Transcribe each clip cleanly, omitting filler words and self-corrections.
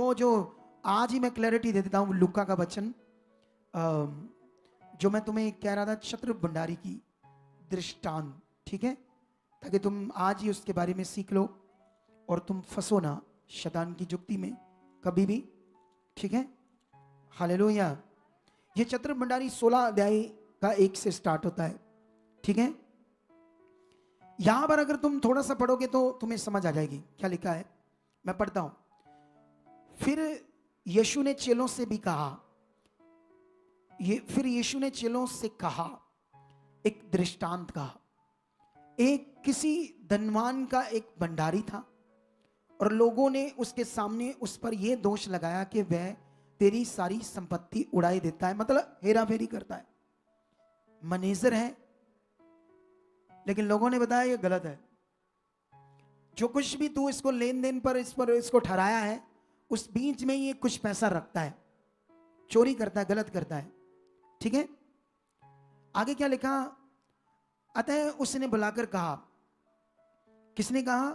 वो जो आज ही मैं क्लैरिटी दे देता हूँ, लुका का वचन जो मैं तुम्हें कह रहा था, चतुर भंडारी की दृष्टांत, ठीक है, ताकि तुम आज ही उसके बारे में सीख लो और तुम फंसो ना शैतान की जुक्ति में कभी भी, ठीक है। हालेलुया। ये चतुर भंडारी 16 अध्याय का 1 से स्टार्ट होता है, ठीक है। यहां पर अगर तुम थोड़ा सा पढ़ोगे तो तुम्हें समझ आ जाएगी क्या लिखा है। मैं पढ़ता हूं। फिर यीशु ने चेलों से भी कहा, फिर यीशु ने चेलों से कहा, एक दृष्टांत कहा। एक किसी धनवान का एक भंडारी था और लोगों ने उसके सामने उस पर यह दोष लगाया कि वह तेरी सारी संपत्ति उड़ाई देता है, मतलब हेरा फेरी करता है, मैनेजर है। लेकिन लोगों ने बताया यह गलत है, जो कुछ भी तू इसको लेन देन पर इसको ठहराया है, उस बीच में ये कुछ पैसा रखता है, चोरी करता है, गलत करता है, ठीक है। आगे क्या लिखा, अतः उसने बुलाकर कहा, किसने कहा,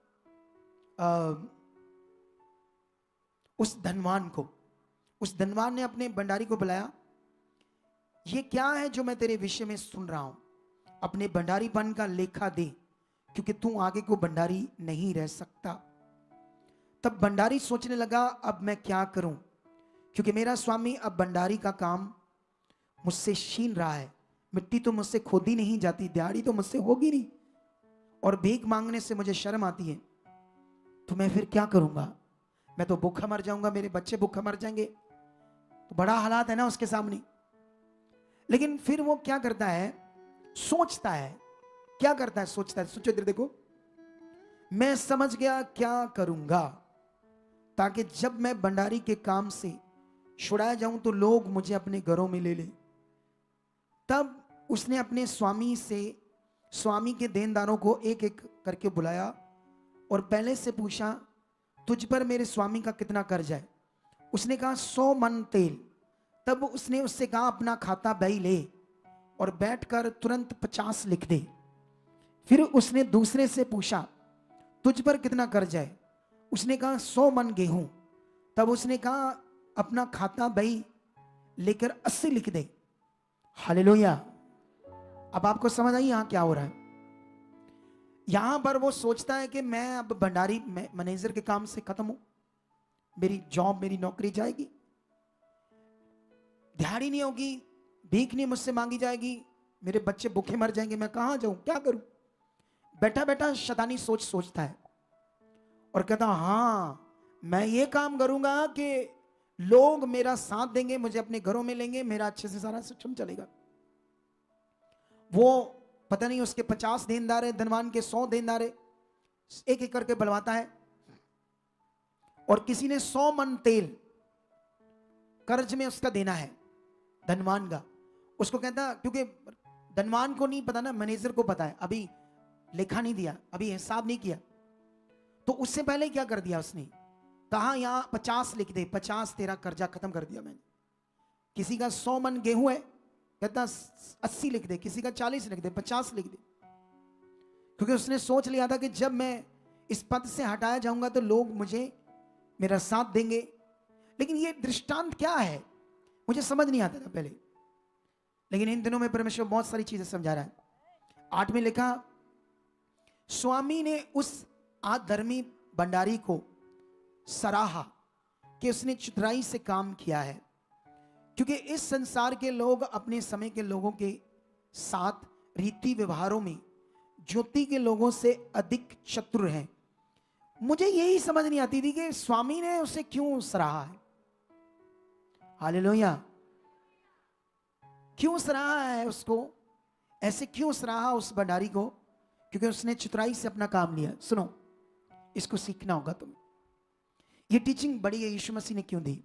उस धनवान को। उस धनवान ने अपने भंडारी को बुलाया, ये क्या है जो मैं तेरे विषय में सुन रहा हूं, अपने भंडारीपन का लेखा दे, क्योंकि तू आगे को भंडारी नहीं रह सकता। तब भंडारी सोचने लगा, अब मैं क्या करूं, क्योंकि मेरा स्वामी अब भंडारी का काम मुझसे छीन रहा है। मिट्टी तो मुझसे खोदी नहीं जाती, दिहाड़ी तो मुझसे होगी नहीं, और भीख मांगने से मुझे शर्म आती है, तो मैं फिर क्या करूंगा, मैं तो भूखा मर जाऊंगा, मेरे बच्चे भूखा मर जाएंगे, तो बड़ा हालात है ना उसके सामने। लेकिन फिर वो क्या करता है, सोचता है, क्या करता है, सोचता है, सोचो इधर देखो, मैं समझ गया क्या करूंगा, ताकि जब मैं भंडारी के काम से छुड़ाया जाऊं तो लोग मुझे अपने घरों में ले ले। तब उसने अपने स्वामी के देनदारों को एक एक करके बुलाया और पहले से पूछा, तुझ पर मेरे स्वामी का कितना कर्ज है। उसने कहा 100 मन तेल। तब उसने उससे कहा, अपना खाता बही ले और बैठकर तुरंत 50 लिख दे। फिर उसने दूसरे से पूछा, तुझ पर कितना कर्ज है। उसने कहा 100 मन गेहूं। तब उसने कहा, अपना खाता बही लेकर 80 लिख दे। हालेलुया। अब आपको समझ आई यहां क्या हो रहा है। यहां पर वो सोचता है कि मैं अब भंडारी मैनेजर के काम से खत्म हूं, मेरी जॉब, मेरी नौकरी जाएगी, दिहाड़ी नहीं होगी, भीख नहीं मुझसे मांगी जाएगी, मेरे बच्चे भूखे मर जाएंगे, मैं कहां जाऊं, क्या करूं। बैठा बैठा शैतानी सोचता है और कहता, हां मैं ये काम करूंगा कि लोग मेरा साथ देंगे, मुझे अपने घरों में लेंगे, मेरा अच्छे से सारा सिस्टम चलेगा। वो पता नहीं उसके 50 देनदार है, धनवान के 100 देनदार है, एक एक करके बुलवाता है। और किसी ने 100 मन तेल कर्ज में उसका देना है धनवान का। उसको कहता, क्योंकि धनवान को नहीं पता ना, मैनेजर को पता है, अभी लेखा नहीं दिया, अभी हिसाब नहीं किया, तो उससे पहले क्या कर दिया उसने, कहा यहां 50 लिख दे, 50 तेरा कर्जा खत्म कर दिया मैंने। किसी का 100 मन गेहूं है, कहता 80 लिख दे, किसी का 40 लिख दे, 50 लिख दे, क्योंकि उसने सोच लिया था कि जब मैं इस पद से हटाया जाऊंगा तो लोग मुझे मेरा साथ देंगे। लेकिन ये दृष्टांत क्या है मुझे समझ नहीं आता था पहले, लेकिन इन दिनों में परमेश्वर बहुत सारी चीजें समझा रहा है। 8 में लिखा, स्वामी ने उस आधर्मी भंडारी को सराहा कि उसने चतुराई से काम किया है, क्योंकि इस संसार के लोग अपने समय के लोगों के साथ रीति व्यवहारों में ज्योति के लोगों से अधिक चतुर हैं। मुझे यही समझ नहीं आती थी कि स्वामी ने उसे क्यों सराहा है। हालेलुया। क्यों सराहा है उसको, ऐसे क्यों सराहा उस भंडारी को, क्योंकि उसने चतुराई से अपना काम लिया। सुनो, इसको सीखना होगा तुम्हें। ये टीचिंग बड़ी है, यीशु मसीह ने क्यों दी,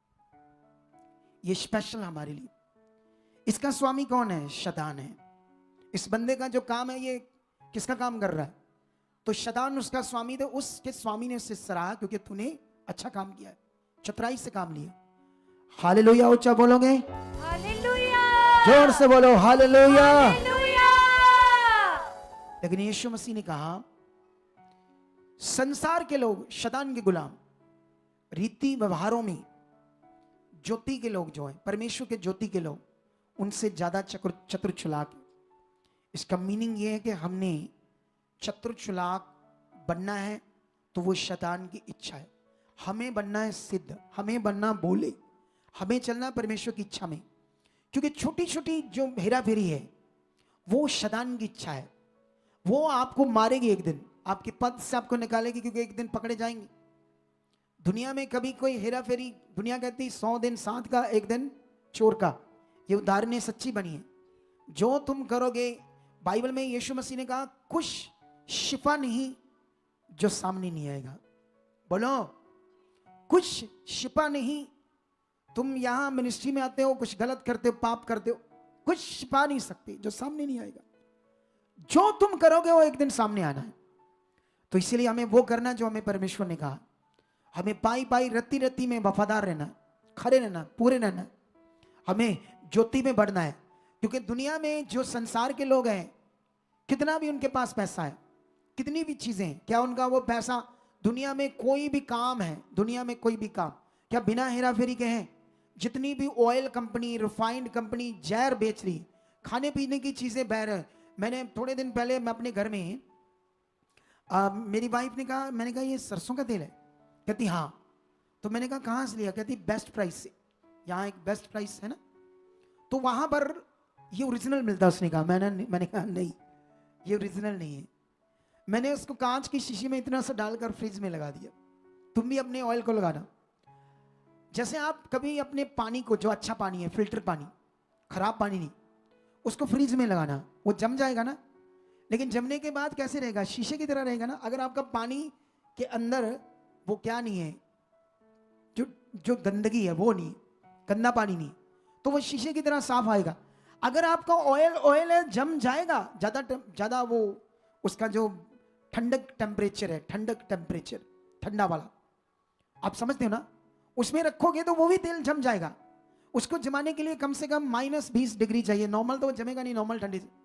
ये स्पेशल हमारे लिए। इसका स्वामी कौन है, शैतान है। इस बंदे का जो काम है, ये किसका काम कर रहा है, तो शैतान उसका स्वामी। तो उसके स्वामी ने उसे सराहा क्योंकि तूने अच्छा काम किया है, चतुराई से काम लिया। हालेलुया। ऊंचा बोलोगे, हालेलुया, जोर से बोलो हालेलुया। हालेलुया। लेकिन यीशु मसीह ने कहा, संसार के लोग शैतान के गुलाम, रीति व्यवहारों में ज्योति के लोग जो हैं, परमेश्वर के ज्योति के लोग, उनसे ज्यादा चतुर चालाक। इसका मीनिंग ये है कि हमने चतुर चालाक बनना है तो वो शैतान की इच्छा है। हमें बनना है सिद्ध, हमें बनना बोले, हमें चलना परमेश्वर की इच्छा में। क्योंकि छोटी छोटी जो हेरा फेरी है वो शैतान की इच्छा है। वो आपको मारेगी एक दिन, आपके पद से आपको निकालेगी, क्योंकि एक दिन पकड़े जाएंगे। दुनिया में कभी कोई हेरा फेरी, दुनिया कहती 100 दिन साथ का, एक दिन चोर का। ये उदाहरण सच्ची बनी है। जो तुम करोगे, बाइबल में यीशु मसीह ने कहा कुछ शिफा नहीं जो सामने नहीं आएगा। बोलो, कुछ शिफा नहीं। तुम यहां मिनिस्ट्री में आते हो, कुछ गलत करते हो, पाप करते हो, कुछ छिपा नहीं सकते जो सामने नहीं आएगा। जो तुम करोगे वो एक दिन सामने आना है। तो इसीलिए हमें वो करना जो हमें परमेश्वर ने कहा। हमें पाई पाई रत्ती रत्ती में वफादार रहना, खड़े रहना, पूरे रहना। हमें ज्योति में बढ़ना है। क्योंकि दुनिया में जो संसार के लोग हैं, कितना भी उनके पास पैसा है, कितनी भी चीजें हैं, क्या उनका वो पैसा, दुनिया में कोई भी काम है, दुनिया में कोई भी काम क्या बिना हेरा फेरी के हैं? जितनी भी ऑयल कंपनी, रिफाइंड कंपनी जहर बेच रही, खाने पीने की चीजें बह रहे। मैंने थोड़े दिन पहले मैं अपने घर में मेरी वाइफ ने कहा, मैंने कहा ये सरसों का तेल है? कहती हाँ। तो मैंने कहा कहाँ से लिया? कहती बेस्ट प्राइस से। यहाँ एक बेस्ट प्राइस है ना, तो वहां पर ये ओरिजिनल मिलता है। उसने कहा, मैंने कहा नहीं, ये ओरिजिनल नहीं है। मैंने उसको कांच की शीशी में इतना सा डालकर फ्रिज में लगा दिया। तुम भी अपने ऑयल को लगाना। जैसे आप कभी अपने पानी को, जो अच्छा पानी है, फिल्टर पानी, खराब पानी नहीं, उसको फ्रिज में लगाना, वो जम जाएगा ना। लेकिन जमने के बाद कैसे रहेगा? शीशे की तरह रहेगा ना। अगर आपका पानी के अंदर वो क्या नहीं है, जो गंदगी है वो नहीं, गंदा पानी नहीं, तो वो शीशे की तरह साफ आएगा। अगर आपका ऑयल है, जम जाएगा। ज्यादा वो उसका जो ठंडक टेम्परेचर है, ठंडा वाला, आप समझते हो ना, उसमें रखोगे तो वो भी तेल जम जाएगा। उसको जमाने के लिए कम से कम -20 डिग्री चाहिए। नॉर्मल तो वो जमेगा नहीं, नॉर्मल ठंडी से,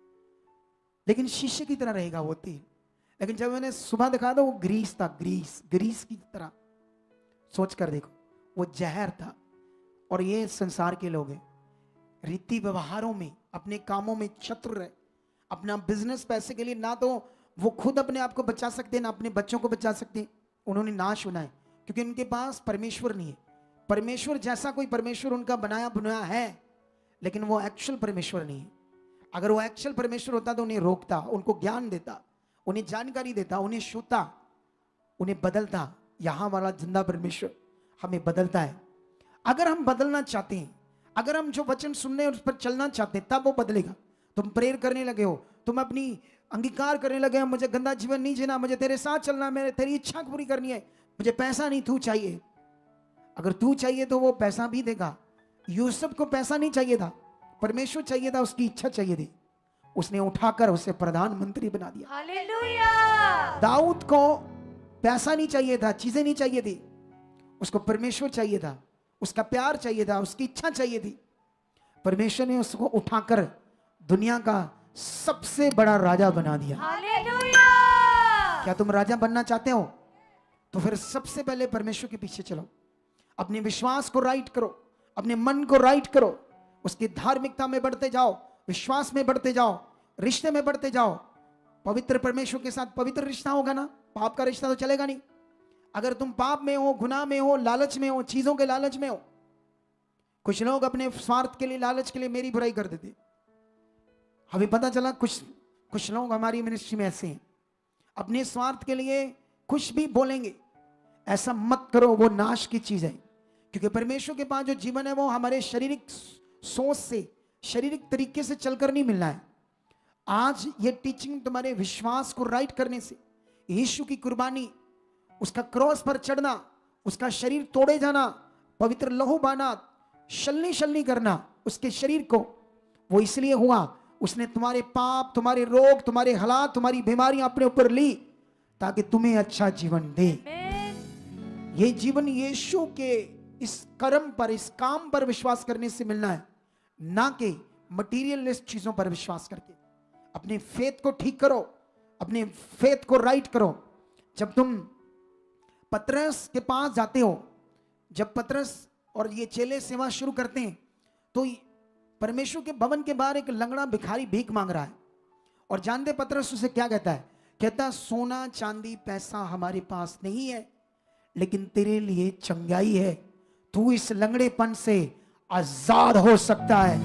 लेकिन शीशे की तरह रहेगा वो तेल। लेकिन जब मैंने सुबह देखा तो वो ग्रीस था, ग्रीस की तरह। सोच कर देखो, वो जहर था। और ये संसार के लोग हैं, रीति व्यवहारों में, अपने कामों में चतुर रहे। अपना बिजनेस पैसे के लिए ना तो वो खुद अपने आप को बचा सकते, ना अपने बच्चों को बचा सकते। उन्होंने नाश होना है, क्योंकि उनके पास परमेश्वर नहीं है। परमेश्वर जैसा कोई परमेश्वर उनका बनाया बुनाया है, लेकिन वो एक्चुअल परमेश्वर नहीं है। अगर वो एक्चुअल परमेश्वर होता तो उन्हें रोकता, उनको ज्ञान देता, उन्हें जानकारी देता, उन्हें छूता, उन्हें बदलता। यहां वाला जिंदा परमेश्वर हमें बदलता है। अगर हम बदलना चाहते हैं, अगर हम जो वचन सुनने उस पर चलना चाहते हैं, तब वो बदलेगा। तुम प्रेयर करने लगे हो, तुम अपनी अंगीकार करने लगे हो, मुझे गंदा जीवन नहीं जीना, मुझे तेरे साथ चलना, मेरे तेरी इच्छा पूरी करनी है, मुझे पैसा नहीं, तू चाहिए। अगर तू चाहिए तो वो पैसा भी देगा। यूसुफ को पैसा नहीं चाहिए था, परमेश्वर चाहिए था, उसकी इच्छा चाहिए थी। उसने उठाकर उसे प्रधानमंत्री बना दिया। हालेलुया। दाऊद को पैसा नहीं चाहिए था, चीजें नहीं चाहिए थी, उसको परमेश्वर चाहिए था, उसका प्यार चाहिए था, उसकी इच्छा चाहिए थी। परमेश्वर ने उसको उठाकर दुनिया का सबसे बड़ा राजा बना दिया। हालेलुया। क्या तुम राजा बनना चाहते हो? तो फिर सबसे पहले परमेश्वर के पीछे चलो। अपने विश्वास को राइट करो, अपने मन को राइट करो, उसकी धार्मिकता में बढ़ते जाओ, विश्वास में बढ़ते जाओ, रिश्ते में बढ़ते जाओ। पवित्र परमेश्वर के साथ पवित्र रिश्ता होगा ना, पाप का रिश्ता तो चलेगा नहीं। अगर तुम पाप में हो, गुनाह में हो, लालच में हो, चीजों के लालच में हो, कुछ लोग अपने स्वार्थ के लिए, लालच के लिए मेरी बुराई कर देते। हमें पता चला कुछ लोग हमारी मिनिस्ट्री में ऐसे हैं, अपने स्वार्थ के लिए कुछ भी बोलेंगे। ऐसा मत करो, वो नाश की चीज है। क्योंकि परमेश्वर के पास जो जीवन है वो हमारे शारीरिक सोच से, शारीरिक तरीके से चलकर नहीं मिलना है। आज ये टीचिंग तुम्हारे विश्वास को राइट करने से, यीशु की कुर्बानी, उसका क्रॉस पर चढ़ना, उसका शरीर तोड़े जाना, पवित्र लहू बहाना, शलनी करना उसके शरीर को, वो इसलिए हुआ, उसने तुम्हारे पाप, तुम्हारे रोग, तुम्हारे हालात, तुम्हारी बीमारियां अपने ऊपर ली ताकि तुम्हें अच्छा जीवन दे। ये जीवन यीशु के इस कर्म पर, इस काम पर विश्वास करने से मिलना है, ना कि मटीरियलिस्ट चीजों पर विश्वास करके। अपने फेथ को ठीक करो, अपने फेथ को राइट करो। जब तुम पतरस के पास जाते हो, जब पतरस और ये चेले सेवा शुरू करते हैं तो परमेश्वर के भवन के बाहर एक लंगड़ा भिखारी भीख मांग रहा है। और जानते पतरस उसे क्या कहता है? कहता सोना चांदी पैसा हमारे पास नहीं है, लेकिन तेरे लिए चंगाई है, तू इस लंगड़ेपन से आजाद हो सकता है।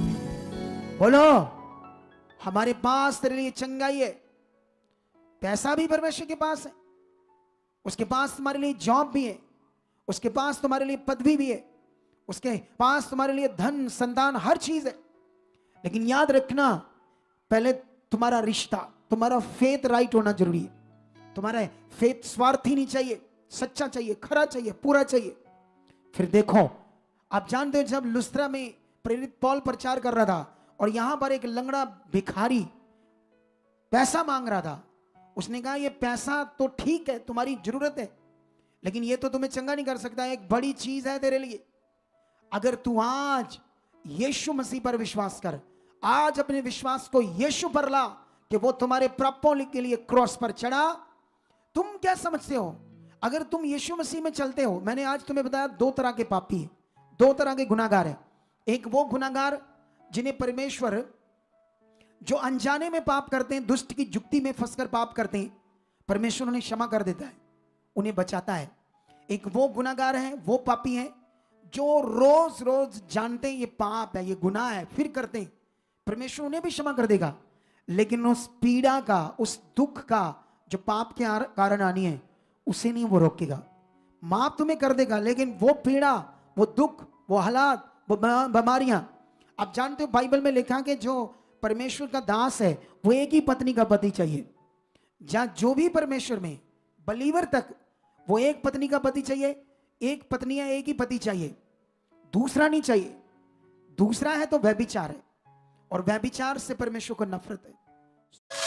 बोलो, हमारे पास तेरे लिए चंगाई है। पैसा भी परमेश्वर के पास है, उसके पास तुम्हारे लिए जॉब भी है, उसके पास तुम्हारे लिए पदवी भी है, उसके पास तुम्हारे लिए धन संतान हर चीज है। लेकिन याद रखना, पहले तुम्हारा रिश्ता, तुम्हारा फेथ राइट होना जरूरी है। तुम्हारा फेथ स्वार्थी नहीं चाहिए, सच्चा चाहिए, खरा चाहिए, पूरा चाहिए। फिर देखो, आप जानते हो जब लुस्त्रा में प्रेरित पौल प्रचार कर रहा था और यहां पर एक लंगड़ा भिखारी पैसा मांग रहा था, उसने कहा ये पैसा तो ठीक है, तुम्हारी जरूरत है, लेकिन ये तो तुम्हें चंगा नहीं कर सकता। एक बड़ी चीज है तेरे लिए, अगर तू आज यीशु मसीह पर विश्वास कर, आज अपने विश्वास को यीशु पर ला कि वो तुम्हारे पापों के लिए क्रॉस पर चढ़ा। तुम क्या समझते हो? अगर तुम यीशु मसीह में चलते हो, मैंने आज तुम्हें बताया दो तरह के पापी हैं, दो तरह के गुनाहगार हैं। एक वो गुनाहगार जिन्हें परमेश्वर, जो अनजाने में पाप करते हैं, दुष्ट की जुक्ति में फंसकर पाप करते हैं, परमेश्वर उन्हें क्षमा कर देता है, उन्हें बचाता है। एक वो गुनाहगार है, वो पापी हैं जो रोज रोज जानते हैं ये पाप है, ये गुनाह है, फिर करते हैं, परमेश्वर उन्हें भी क्षमा कर देगा, लेकिन उस पीड़ा का, उस दुख का जो पाप के कारण आनी है, उसे नहीं वो रोकेगा। माफ तुम्हें कर देगा, लेकिन वो पीड़ा, वो दुख, वो हालात, वो बीमारियां, आप जानते हो बाइबल में लिखा कि जो परमेश्वर का दास है वो एक ही पत्नी का पति चाहिए। जहां जो भी परमेश्वर में बलीवर तक, वो एक पत्नी का पति चाहिए, एक पत्नी है, एक ही पति चाहिए, दूसरा नहीं चाहिए। दूसरा है तो व्यभिचार है, और व्यभिचार से परमेश्वर को नफरत है।